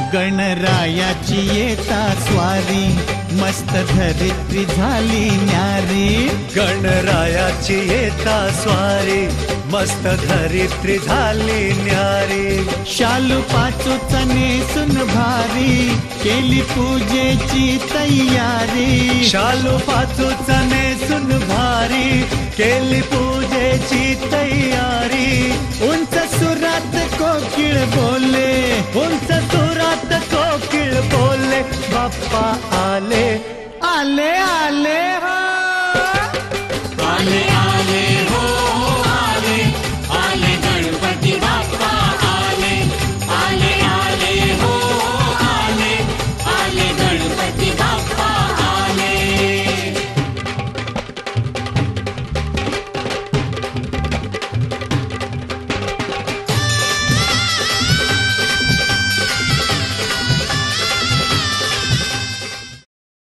गणरायाची येता स्वारी, मस्त धरित्री झाली न्यारी. गणरायाची येता स्वारी, मस्त धरित्री झाली न्यारी. शालू पाचूचा नेसून भारी, केली पूजेची तयारी. शालू पाचूचा नेसून भारी, केली पूजेची तयारी. उंच सुरात कोकिळ बोले, उंच सुरात कोकिळ बोले, बाप्पा